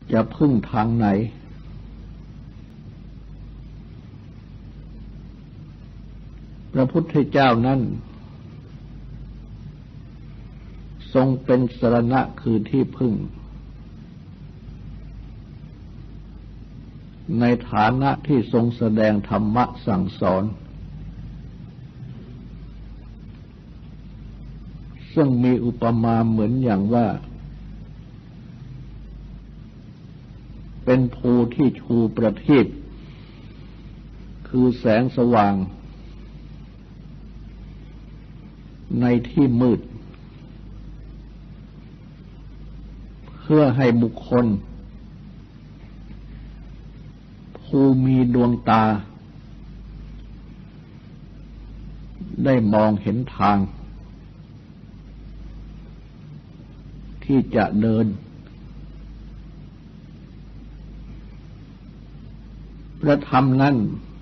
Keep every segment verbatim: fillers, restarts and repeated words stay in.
จะพึ่งทางไหนพระพุทธเจ้านั้นทรงเป็นสรณะคือที่พึ่งในฐานะที่ทรงแสดงธรรมะสั่งสอนซึ่งมีอุปมาเหมือนอย่างว่าเป็นภูที่ชูประทีปคือแสงสว่างในที่มืดเพื่อให้บุคคลผู้มีดวงตาได้มองเห็นทางที่จะเดินพระธรรมนั้น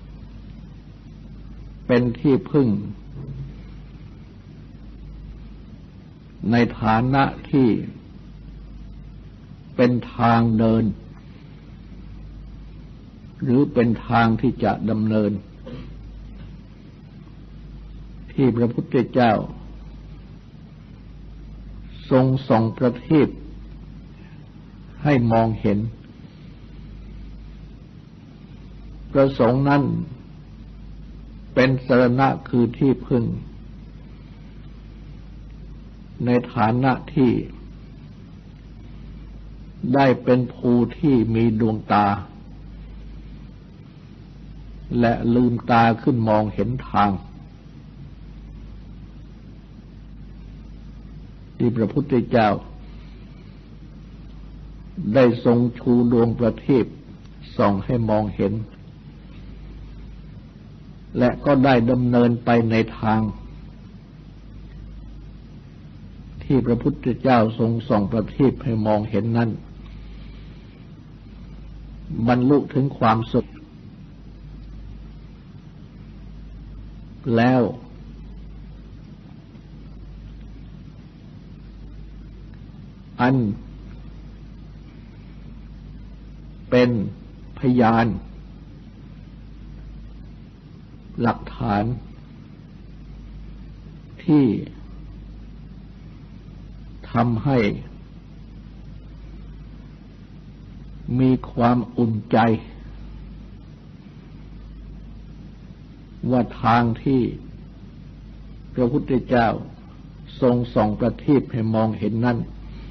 เป็นที่พึ่งในฐานะที่เป็นทางเดินหรือเป็นทางที่จะดำเนินที่พระพุทธเจ้าทรงส่องประทีปให้มองเห็นประสงค์นั้นเป็นสรณะคือที่พึ่งในฐานะที่ได้เป็นภูที่มีดวงตาและลืมตาขึ้นมองเห็นทางที่พระพุทธเจ้าได้ทรงชูดวงประทีปส่องให้มองเห็นและก็ได้ดำเนินไปในทางที่พระพุทธเจ้าทรงส่องประทีปให้มองเห็นนั้นบรรลุถึงความสุขแล้วอันเป็นพยานหลักฐานที่ทำให้มีความอุ่นใจว่าทางที่พระพุทธเจ้าทรงส่องประทีปให้มองเห็นนั้น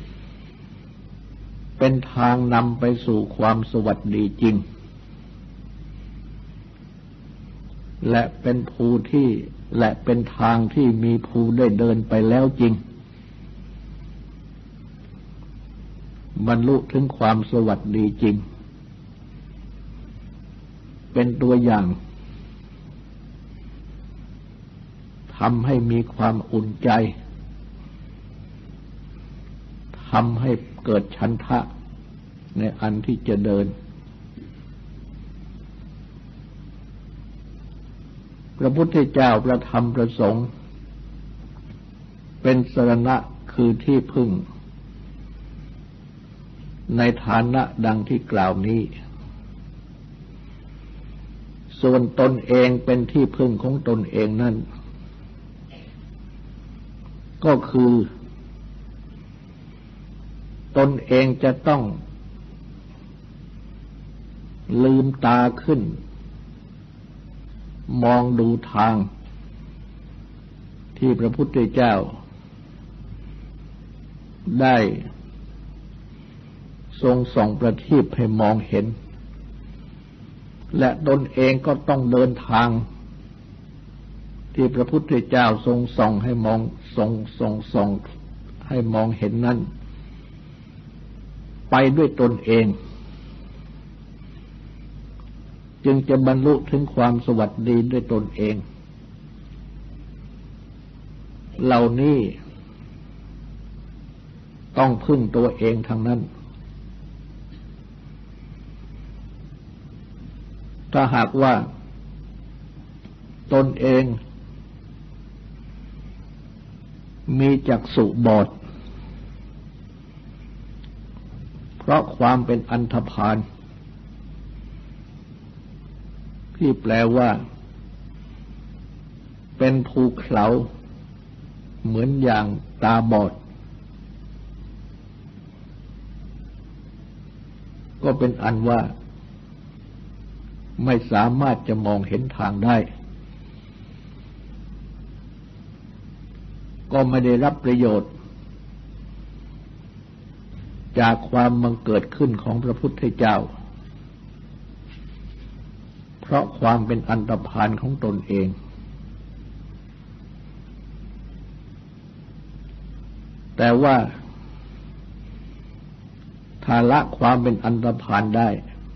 เป็นทางนำไปสู่ความสวัสดีจริงและเป็นภูที่และเป็นทางที่มีภูได้เดินไปแล้วจริงบรรลุถึงความสวัสดีจริงเป็นตัวอย่างทำให้มีความอุ่นใจทำให้เกิดฉันทะในอันที่จะเดินพระพุทธเจ้าพระธรรมพระสงฆ์เป็นสรณะคือที่พึ่งในฐานะดังที่กล่าวนี้ส่วนตนเองเป็นที่พึ่งของตนเองนั่นก็คือตนเองจะต้องลืมตาขึ้นมองดูทางที่พระพุทธเจ้าได้ทรงส่องประทีปให้มองเห็นและตนเองก็ต้องเดินทางที่พระพุทธเจ้าทรงส่องให้มองทรงทรงส่องให้มองเห็นนั้นไปด้วยตนเองจึงจะบรรลุถึงความสวัสดีด้วยตนเองเหล่านี้ต้องพึ่งตัวเองทั้งนั้นถ้าหากว่าตนเองมีจักษุบอด เพราะความเป็นอันธพาลที่แปลว่าเป็นภูเขาเหมือนอย่างตาบอดก็เป็นอันว่าไม่สามารถจะมองเห็นทางได้ก็ไม่ได้รับประโยชน์จากความบังเกิดขึ้นของพระพุทธเจ้าเพราะความเป็นอันธพาลของตนเองแต่ว่าถ้าละความเป็นอันธพาลได้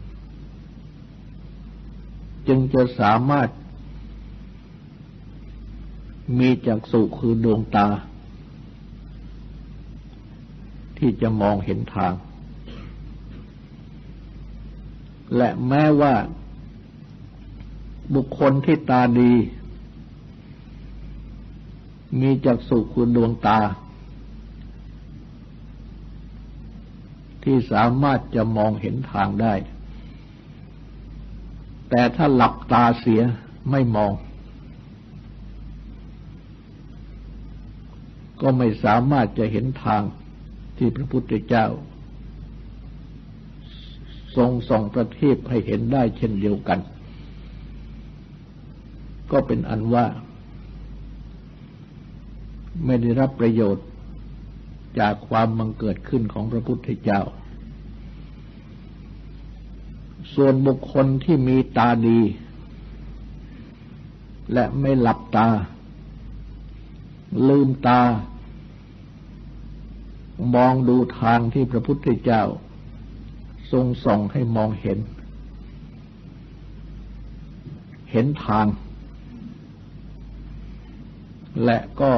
จึงจะสามารถมีจักษุคือดวงตาที่จะมองเห็นทางและแม้ว่าบุคคลที่ตาดีมีจักษุคือดวงตาที่สามารถจะมองเห็นทางได้แต่ถ้าหลับตาเสียไม่มองก็ไม่สามารถจะเห็นทางที่พระพุทธเจ้าทรงส่องประทีปให้เห็นได้เช่นเดียวกันก็เป็นอันว่าไม่ได้รับประโยชน์จากความบังเกิดขึ้นของพระพุทธเจ้าส่วนบุคคลที่มีตาดีและไม่หลับตาลืมตามองดูทางที่พระพุทธเจ้าทรงส่องให้มองเห็นเห็นทางและก็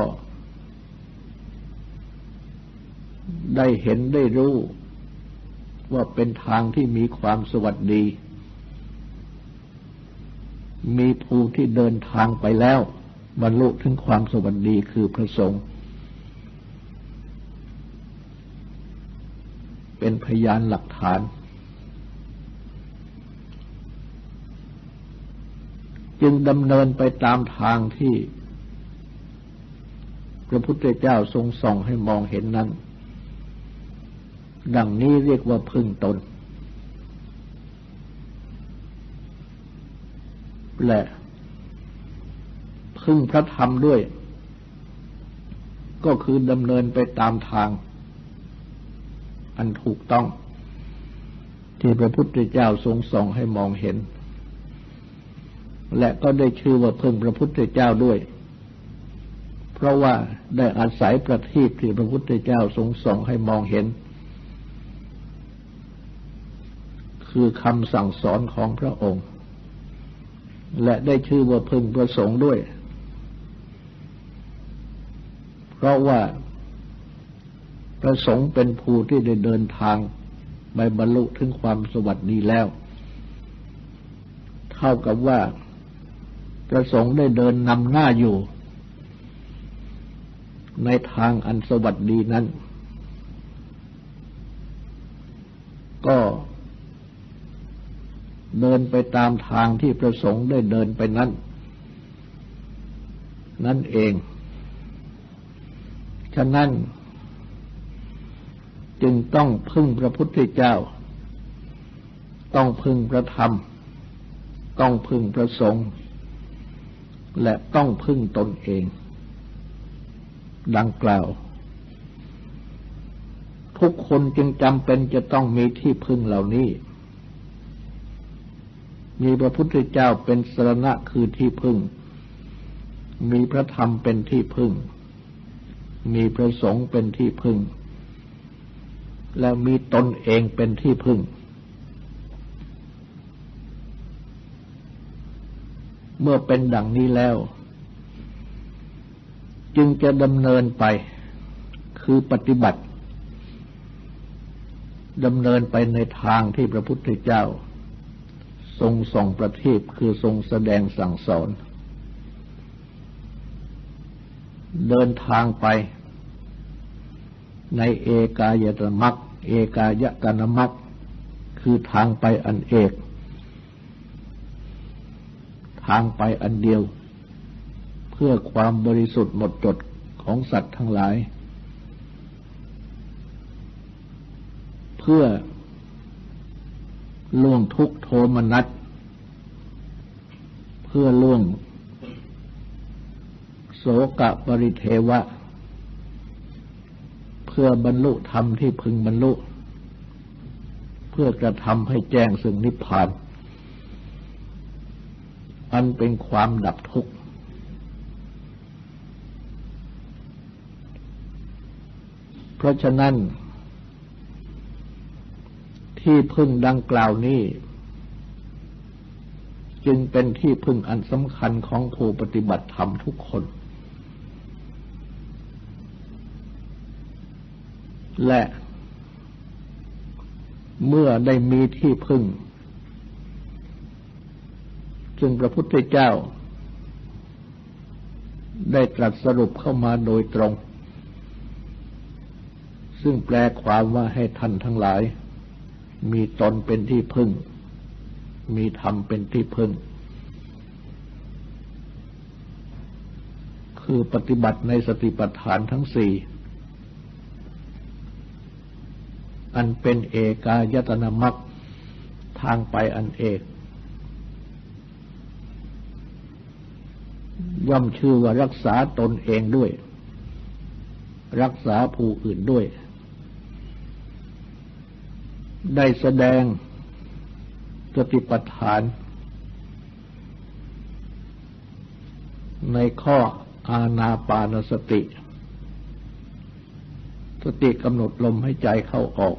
ได้เห็นได้รู้ว่าเป็นทางที่มีความสวัสดีมีผู้ที่เดินทางไปแล้วบรรลุถึงความสวัสดีคือพระสงฆ์เป็นพยานหลักฐานจึงดำเนินไปตามทางที่พระพุทธเจ้าทรงส่องให้มองเห็นนั้นดังนี้เรียกว่าพึ่งตนและพึ่งพระธรรมด้วยก็คือดำเนินไปตามทางอันถูกต้องที่พระพุทธเจ้าทรงส่องให้มองเห็นและก็ได้ชื่อว่าพึ่งพระพุทธเจ้าด้วยเพราะว่าได้อาศัยประทีปที่พระพุทธเจ้าทรงส่องให้มองเห็นคือคำสั่งสอนของพระองค์และได้ชื่อว่าพึ่งพระสงฆ์ด้วยเพราะว่าพระสงฆ์เป็นผู้ที่ได้เดินทางไปบรรลุถึงความสวัสดีแล้วเท่ากับว่าพระสงฆ์ได้เดินนำหน้าอยู่ในทางอันสวัสดีนั้นก็เดินไปตามทางที่พระสงฆ์ได้เดินไปนั้นนั่นเองฉะนั้นจึงต้องพึ่งพระพุทธเจ้าต้องพึ่งพระธรรมต้องพึ่งพระสงฆ์และต้องพึ่งตนเองดังกล่าวทุกคนจึงจำเป็นจะต้องมีที่พึ่งเหล่านี้มีพระพุทธเจ้าเป็นสรณะคือที่พึ่งมีพระธรรมเป็นที่พึ่งมีพระสงฆ์เป็นที่พึ่งและมีตนเองเป็นที่พึ่งเมื่อเป็นดังนี้แล้วจึงจะดำเนินไปคือปฏิบัติดำเนินไปในทางที่พระพุทธเจ้าทรงส่องประทีปคือทรงแสดงสั่งสอนเดินทางไปในเอกายตมรรคเอกายตนะมรรคคือทางไปอันเอกทางไปอันเดียวเพื่อความบริสุทธิ์หมดจดของสัตว์ทั้งหลายเพื่อล่วงทุกข์โทมนัสเพื่อล่วงโสกะปริเทวะเพื่อบรรลุธรรมที่พึงบรรลุเพื่อกระทำให้แจ้งซึ่งนิพพานอันเป็นความดับทุกข์เพราะฉะนั้นที่พึ่งดังกล่าวนี้จึงเป็นที่พึ่งอันสำคัญของผู้ปฏิบัติธรรมทุกคนและเมื่อได้มีที่พึ่งจึงพระพุทธเจ้าได้ตรัสสรุปเข้ามาโดยตรงซึ่งแปลความว่าให้ท่านทั้งหลายมีตนเป็นที่พึ่งมีธรรมเป็นที่พึ่งคือปฏิบัติในสติปัฏฐานทั้งสี่อันเป็นเอกายตนะมรรคทางไปอันเอกย่อมชื่อว่ารักษาตนเองด้วยรักษาผู้อื่นด้วยได้แสดงสติปัฏฐานในข้ออานาปานสติสติกำหนดลมให้ใจเข้าออก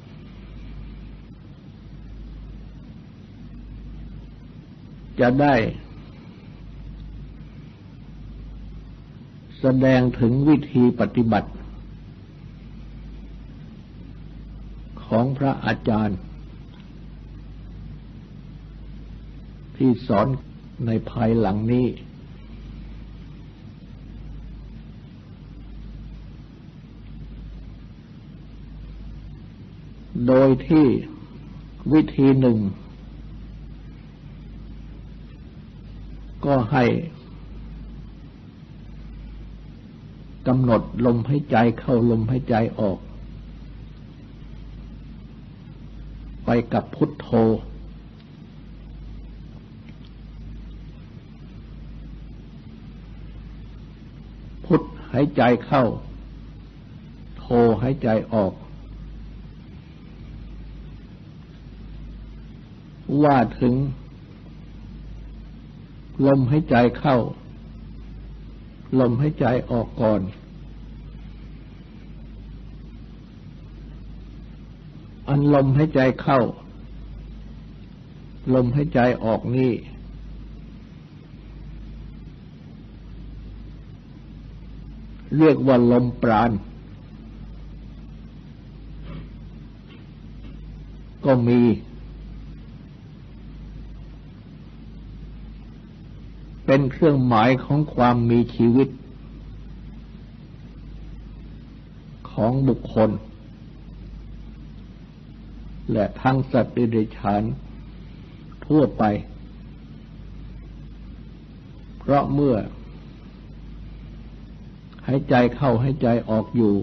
จะได้แสดงถึงวิธีปฏิบัติของพระอาจารย์ที่สอนในภายหลังนี้โดยที่วิธีหนึ่งก็ให้กำหนดลมให้ใจเข้าลมให้ใจออกไปกับพุทโธพุทหายใจเข้าโธหายใจออกว่าถึงลมหายใจเข้าลมหายใจออกก่อนอันลมหายใจเข้าลมหายใจออกนี่เรียกว่าลมปราณก็มีเป็นเครื่องหมายของความมีชีวิตของบุคคลและทั้งสัตว์เดรัจฉานทั่วไปเพราะเมื่อหายใจเข้าหายใจออกอยู่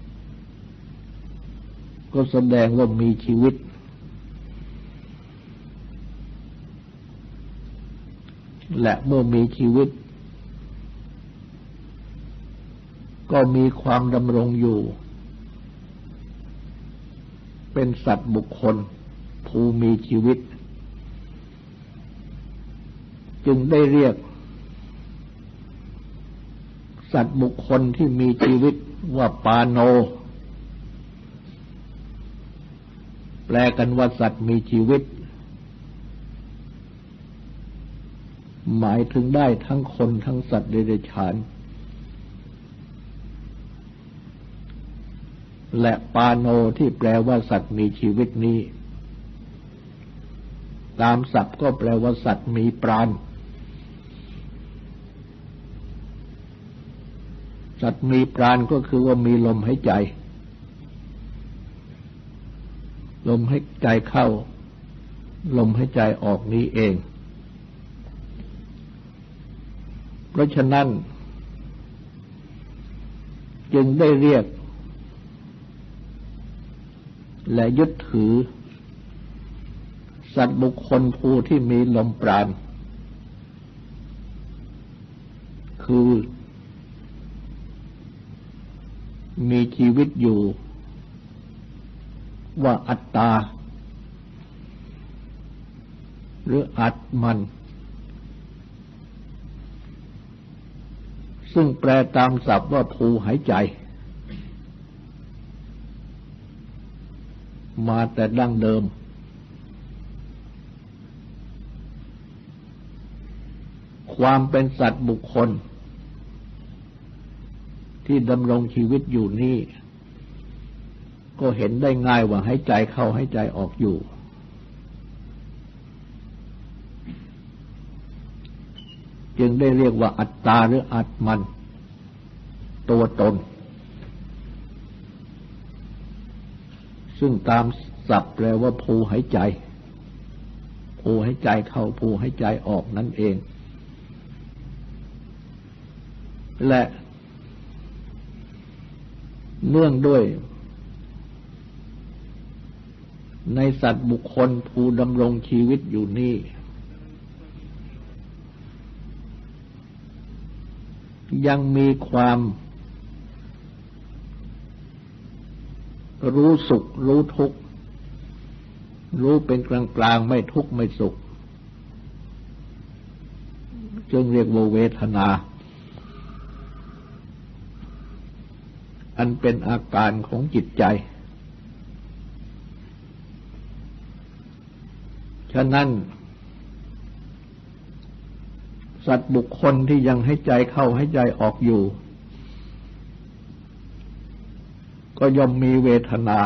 ก็แสดงว่ามีชีวิตและเมื่อมีชีวิตก็มีความดำรงอยู่เป็นสัตว์บุคคลผู้มีชีวิตจึงได้เรียกสัตว์บุคคลที่มีชีวิตว่าปาโนแปลกันว่าสัตว์มีชีวิตหมายถึงได้ทั้งคนทั้งสัตว์เดรัจฉานและปาโนที่แปลว่าสัตว์มีชีวิตนี้ตามศัพท์ก็แปลว่าสัตว์มีปราณสัตว์มีปราณก็คือว่ามีลมหายใจลมหายใจเข้าลมหายใจออกนี้เองเพราะฉะนั้นจึงได้เรียกและยึดถือสัตว์บุคคลผู้ที่มีลมปราณคือมีชีวิตอยู่ว่าอัตตาหรืออัตมันซึ่งแปลตามศัพท์ว่าภูหายใจมาแต่ดั้งเดิมความเป็นสัตว์บุคคลที่ดำรงชีวิตอยู่นี่ก็เห็นได้ง่ายว่าหายใจเข้าหายใจออกอยู่จึงได้เรียกว่าอัตตาหรืออัตมันตัวตนซึ่งตามศัพท์แปลว่าภูหายใจภูหายใจเข้าภูหายใจออกนั่นเองและเนื่องด้วยในสัตว์บุคคลผู้ดำรงชีวิตอยู่นี่ยังมีความรู้สุขรู้ทุกข์รู้เป็นกลางกลางไม่ทุกข์ไม่สุขจึงเรียกว่าเวทนาอันเป็นอาการของจิตใจฉะนั้นสัตว์บุคคลที่ยังให้ใจเข้าให้ใจออกอยู่ก็ย่อมมีเวทนา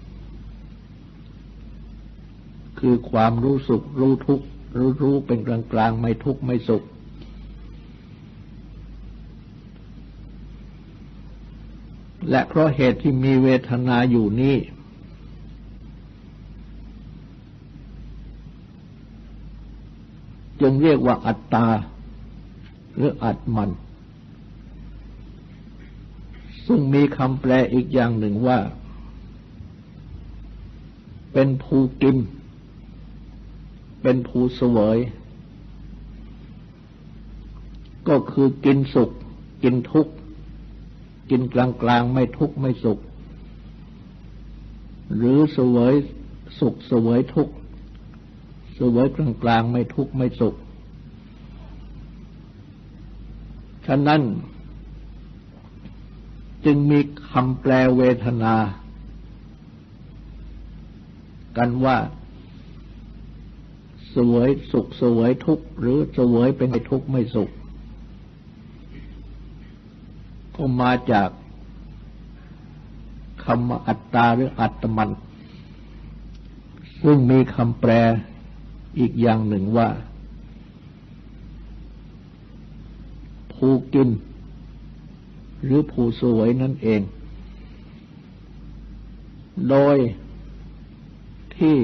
คือความรู้สุขรู้ทุกข์รู้รู้เป็นกลางกลางไม่ทุกข์ไม่สุขและเพราะเหตุที่มีเวทนาอยู่นี้จึงเรียกว่าอัตตาหรืออัตมันซึ่งมีคำแปลอีกอย่างหนึ่งว่าเป็นภูกินเป็นภูเสวยก็คือกินสุขกินทุกข์กินกลางกลางไม่ทุกข์ไม่สุขหรือเสวยสุขเสวยทุกข์เสวยกลางกลางไม่ทุกข์ไม่สุขฉะนั้นจึงมีคำแปลเวทนากันว่าเสวยสุขเสวยทุกข์หรือเสวยเป็นไม่ทุกข์ไม่สุขก็มาจากคำว่าอัตตาหรืออัตมันซึ่งมีคำแปลอีกอย่างหนึ่งว่าภูกินหรือภูเสวยนั่นเองโดยที่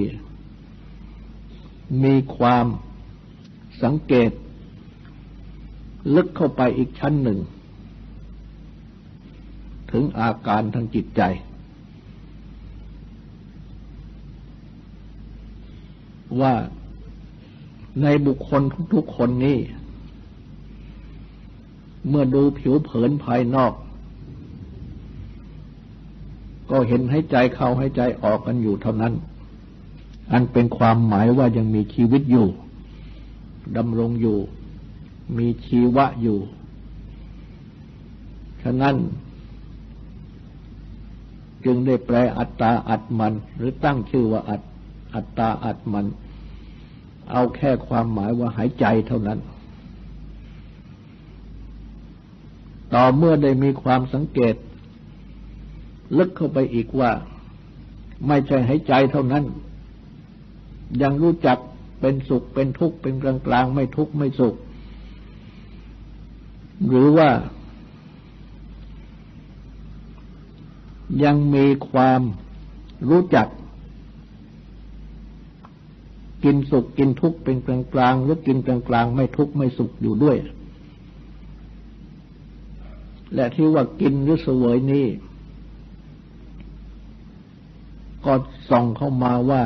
มีความสังเกตลึกเข้าไปอีกชั้นหนึ่งถึงอาการทางจิตใจว่าในบุคคลทุกๆคนนี้เมื่อดูผิวเผินภายนอกก็เห็นให้ใจเข้าให้ใจออกกันอยู่เท่านั้นอันเป็นความหมายว่ายังมีชีวิตอยู่ดำรงอยู่มีชีวะอยู่ฉะนั้นจึงได้แปลอัตตาอัตมันหรือตั้งชื่อว่าอัตอัตตาอัตมันเอาแค่ความหมายว่าหายใจเท่านั้นต่อเมื่อได้มีความสังเกตลึกเข้าไปอีกว่าไม่ใช่หายใจเท่านั้นยังรู้จักเป็นสุขเป็นทุกข์เป็นกลางกลางไม่ทุกข์ไม่สุขหรือว่ายังมีความรู้จักกินสุขกินทุกข์เป็นกลางกลางหรือกินกลางกลางไม่ทุกข์ไม่สุขอยู่ด้วยและที่ว่ากินหรือเสวยนี้ก็ส่องเข้ามาว่า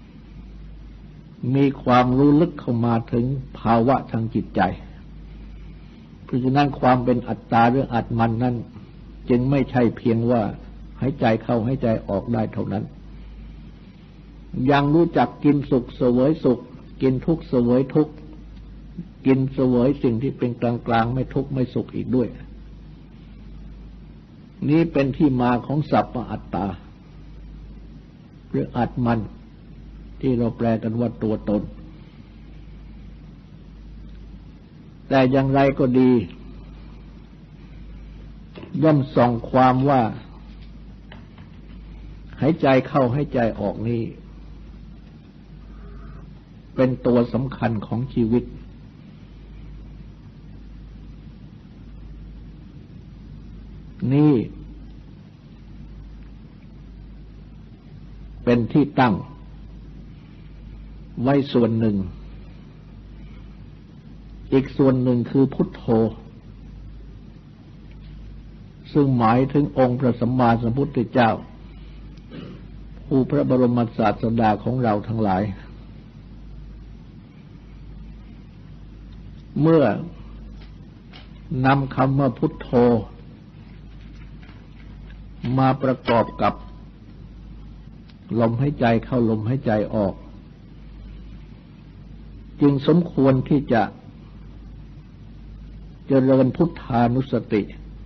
มีความรู้ลึกเข้ามาถึงภาวะทางจิตใจเพราะฉะนั้นความเป็นอัตตาหรืออัตมันนั้นจึงไม่ใช่เพียงว่าหายใจเข้าหายใจออกได้เท่านั้นยังรู้จักกินสุขเสวยสุขกินทุกข์เสวยทุกข์กินเสวยสิ่งที่เป็นกลางกลางไม่ทุกข์ไม่สุขอีกด้วยนี้เป็นที่มาของศัพท์อัตตาหรืออัตมันที่เราแปลกันว่าตัวตนแต่อย่างไรก็ดีย่อมส่องความว่าหายใจเข้าหายใจออกนี้เป็นตัวสำคัญของชีวิตนี่เป็นที่ตั้งไว้ส่วนหนึ่งอีกส่วนหนึ่งคือพุทโธซึ่งหมายถึงองค์พระสัมมาสัมพุทธเจ้าผู้พระบรมศาสดาของเราทั้งหลายเมื่อนำคำว่าพุทโธมาประกอบกับลมหายใจเข้าลมหายใจออกจึงสมควรที่จะเจริญพุทธานุสติ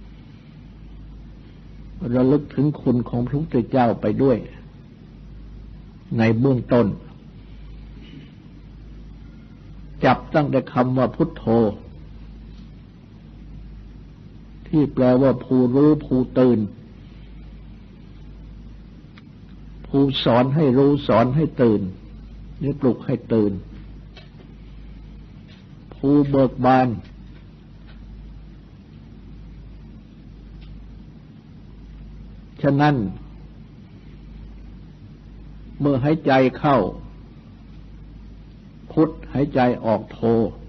ระลึกถึงคุณของพระพุทธเจ้าไปด้วยในเบื้องต้นจับตั้งแต่คำว่าพุทโธที่แปลว่าผู้รู้ผู้ตื่นผู้สอนให้รู้สอนให้ตื่นหรือปลุกให้ตื่นผู้เบิกบานฉะนั้นเมื่อหายใจเข้าพุทหายใจออกโธ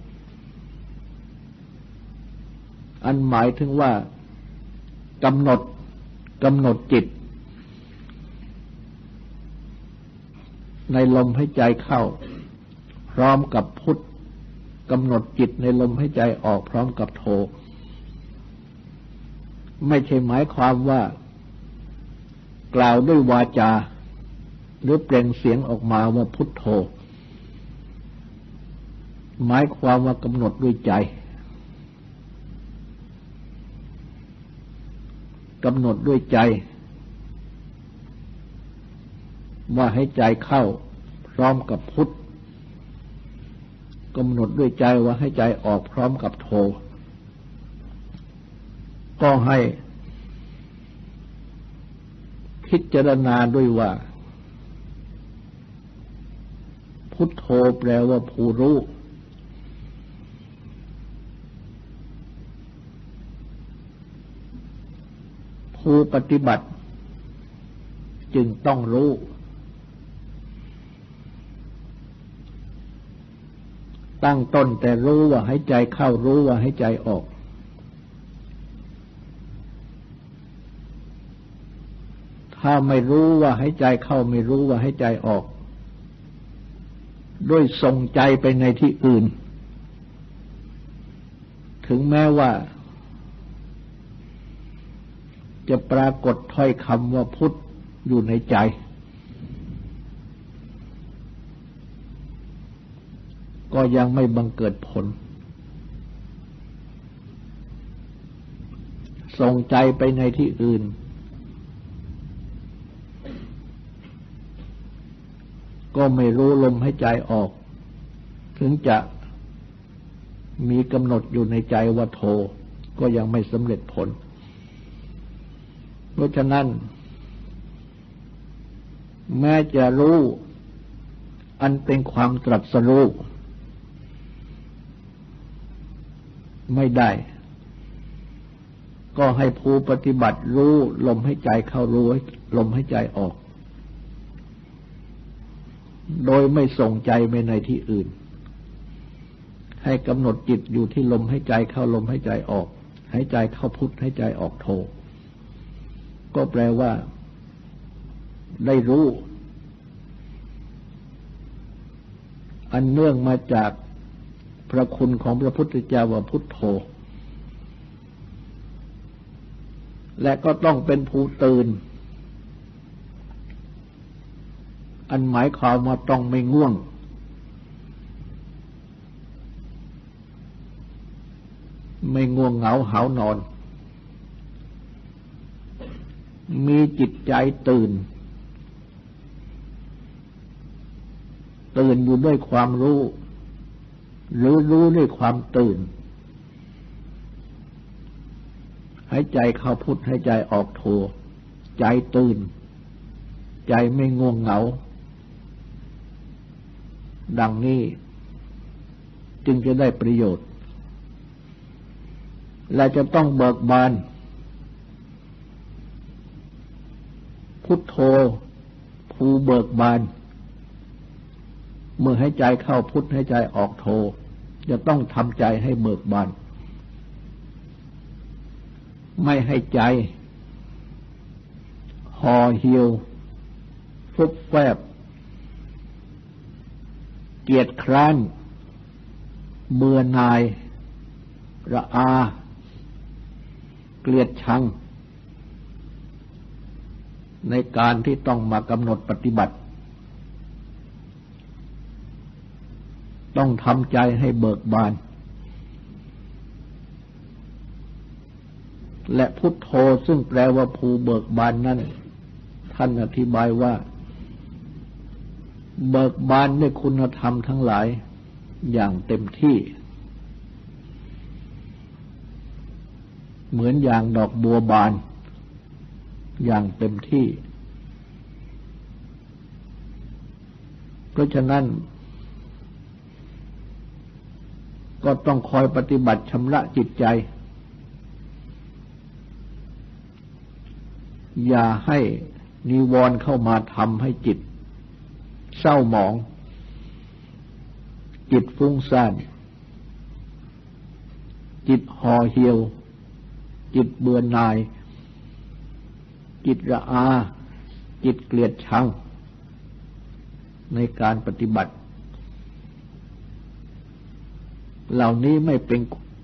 อันหมายถึงว่ากำหนดกำหนดจิตในลมหายใจเข้าพร้อมกับพุทกำหนดจิตในลมหายใจออกพร้อมกับโธไม่ใช่หมายความว่ากล่าวด้วยวาจาหรือเปล่งเสียงออกมาว่าพุทโธหมายความว่ากำหนดด้วยใจกำหนดด้วยใจว่าให้ใจเข้าพร้อมกับพุทกำหนดด้วยใจว่าให้ใจออกพร้อมกับโธก็ให้พิจารณาด้วยว่าพุทโธแปลว่าผู้รู้ผู้ปฏิบัติจึงต้องรู้ตั้งต้นแต่รู้ว่าให้ใจเข้ารู้ว่าให้ใจออกถ้าไม่รู้ว่าให้ใจเข้าไม่รู้ว่าให้ใจออกด้วยส่งใจไปในที่อื่นถึงแม้ว่าจะปรากฏถ้อยคำว่าพุทธอยู่ในใจก็ยังไม่บังเกิดผลส่งใจไปในที่อื่นก็ไม่รู้ลมหายใจออกถึงจะมีกำหนดอยู่ในใจว่าโธก็ยังไม่สำเร็จผลเพราะฉะนั้นแม้จะรู้อันเป็นความตรัสรู้ไม่ได้ก็ให้ผู้ปฏิบัติรู้ลมหายใจเข้ารู้ลมหายใจออกโดยไม่ส่งใจไปในที่อื่นให้กำหนดจิตอยู่ที่ลมหายใจเข้าลมหายใจออกหายใจเข้าพุทธหายใจออกโทก็แปลว่าได้รู้อันเนื่องมาจากพระคุณของพระพุทธเจ้าว่าพุทโธและก็ต้องเป็นผู้ตื่นอันหมายความว่าต้องไม่ง่วงไม่ง่วงเหงาหาวนอนมีจิตใจตื่นตื่นอยู่ด้วยความรู้หรือรู้ด้วยความตื่นหายใจเข้าพุทธหายใจออกโทใจตื่นใจไม่ง่วงเหงาดังนี้จึงจะได้ประโยชน์และจะต้องเบิกบานพุทโธผู้เบิกบานเมื่อให้ใจเข้าพุทธให้ใจออกโธจะต้องทำใจให้เบิกบานไม่ให้ใจห่อเหี่ยวฟุบแฟบเกียจคร้านเบื่อหน่ายระอาเกลียดชังในการที่ต้องมากำหนดปฏิบัติต้องทำใจให้เบิกบานและพุทโธซึ่งแปลว่าผู้เบิกบานนั้นท่านอธิบายว่าเบิกบานด้วยคุณธรรมทั้งหลายอย่างเต็มที่เหมือนอย่างดอกบัวบานอย่างเต็มที่เพราะฉะนั้นก็ต้องคอยปฏิบัติชำระจิตใจอย่าให้นิวรณ์เข้ามาทำให้จิตเศร้าหมองจิตฟุ้งซ่านจิตห่อเหี่ยวจิตเบื่อหน่ายจิตระอาจิตเกลียดชังในการปฏิบัติเหล่านี้ไม่เป็น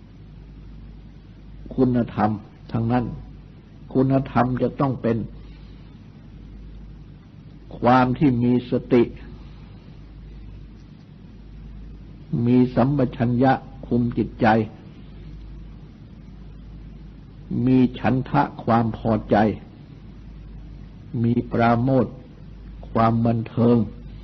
คุณธรรมทั้งนั้นคุณธรรมจะต้องเป็นความที่มีสติมีสัมปชัญญะคุมจิตใจมีฉันทะความพอใจมีปราโมทย์ความบันเทิง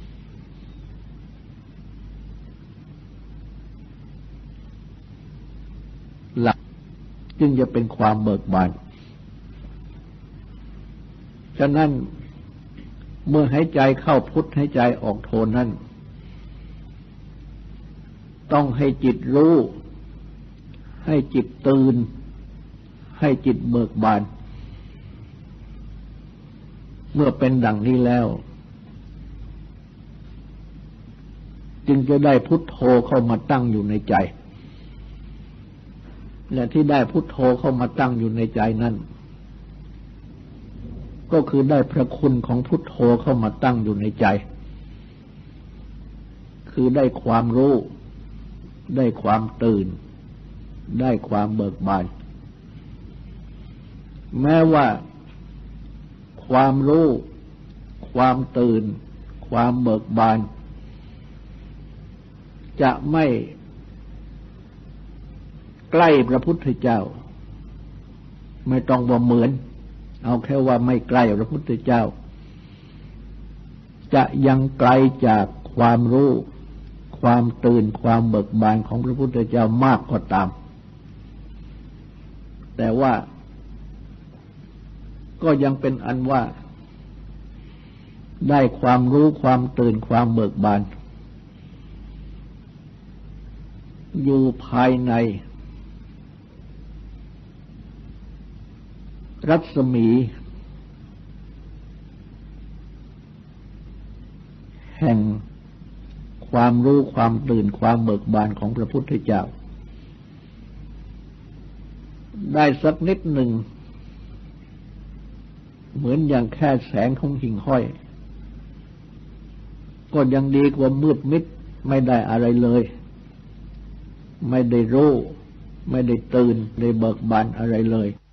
หลักจึงจะเป็นความเบิกบานฉะนั้นเมื่อหายใจเข้าพุทธหายใจออกโทนั้นต้องให้จิตรู้ให้จิตตื่นให้จิตเบิกบานเมื่อเป็นดังนี้แล้วจึงจะได้พุทโธเข้ามาตั้งอยู่ในใจและที่ได้พุทโธเข้ามาตั้งอยู่ในใจนั้นก็คือได้พระคุณของพุทโธเข้ามาตั้งอยู่ในใจคือได้ความรู้ได้ความตื่นได้ความเบิกบานแม้ว่าความรู้ความตื่นความเบิกบานจะไม่ใกล้พระพุทธเจ้าไม่ต้องว่าเหมือนเอาแค่ว่าไม่ใกล้พระพุทธเจ้าจะยังไกลจากความรู้ความตื่นความเบิกบานของพระพุทธเจ้ามากก็ตามแต่ว่าก็ยังเป็นอันว่าได้ความรู้ความตื่นความเบิกบานอยู่ภายในรัศมีแแห่งความรู้ความตื่นความเบิกบานของพระพุทธเจ้าได้สักนิดหนึ่งเหมือนอย่างแค่แสงของหิ่งห้อยก็ยังดีกว่ามืดมิดไม่ได้อะไรเลยไม่ได้รู้ไม่ได้ตื่นได้เบิกบานอะไรเลย